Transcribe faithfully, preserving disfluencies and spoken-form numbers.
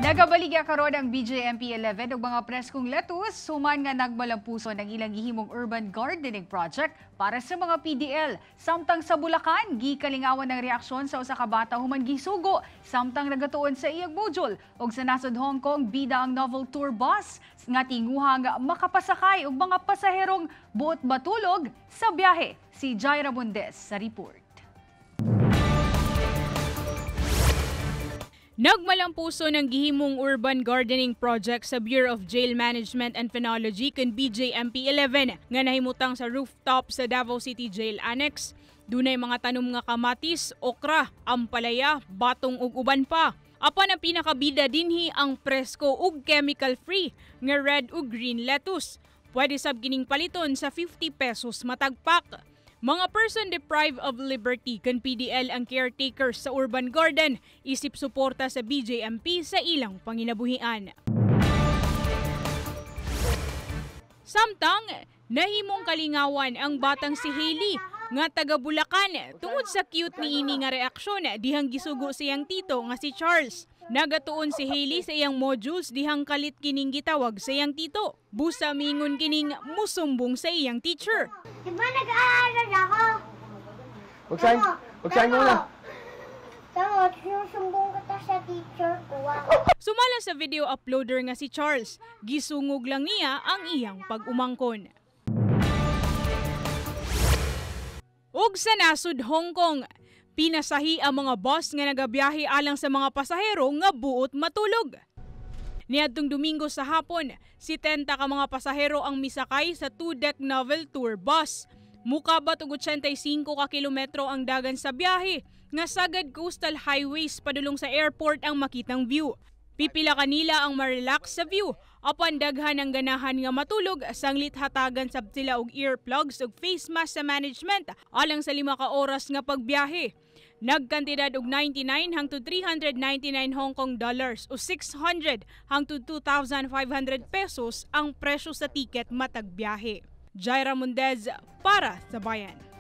Nagabaligya karon ang B J M P eleven og mga preskong lettuce human nga nagmalampuson ang ilang gihimong urban gardening project para sa mga P D L. Samtang sa Bulacan, gikalingawan ng reaksyon sa usa ka bata human gisugo samtang nagatuon sa iyang module. Og sa nasod Hong Kong, bida ang novel tour bus nga tinguhang makapasakay og mga pasaherong buot matulog sa biyahe. Si Jaira Bundes sa report. Nagmalampuson ang gihimong urban gardening project sa Bureau of Jail Management and Phenology kan B J M P eleven nga nahimutang sa rooftop sa Davao City Jail Annex. Dunay mga tanom nga kamatis, okra, ampalaya, batong ug uban pa. Apan ang pinakabida dinhi ang presko ug chemical-free nga red ug green lettuce. Pwede sab kining paliton sa fifty pesos matagpak. Mga person deprived of liberty kan P D L ang caretakers sa urban garden isip suporta sa B J M P sa ilang panginabuhian. Samtang nahimong kalingawan ang batang si Hailey nga taga Bulacan tungod sa cute niini nga reaksyon dihang gisugo siyang tito nga si Charles. Nagatuon si Hailey sa iyang modules dihang kalit kining gitawag sa iyang tito. Busa mingon kining musumbong sa iyang teacher. Diba nag-aaral ako? Huwag saan, huwag saan mo na. Tama, sinusumbong kita sa teacher ko. Sumala sa video uploader nga si Charles, gisungog lang niya ang iyang pag-umangkon. Ug sa nasud Hong Kong, pinasahi ang mga bus nga nagabiyahe alang sa mga pasahero nga buot matulog. Niadtong Domingo sa hapon, sitenta ka mga pasahero ang misakay sa two-deck novel tour bus. Mukabat og eighty-five ka kilometro ang dagan sa biyahe, nga sagad coastal highways padulong sa airport ang makitang view. Pipila kanila ang ma-relax sa view, apan daghan ang ganahan nga matulog, sanglit hatagan sab sila og earplugs ug face mask sa management alang sa lima ka oras nga pagbiyahe. Nagkantidad og ninety-nine hangtod three hundred ninety-nine Hong Kong dollars o six hundred hangtod two thousand five hundred pesos ang presyo sa tiket matag biyahe. Jaira Bundes para sa Bayan.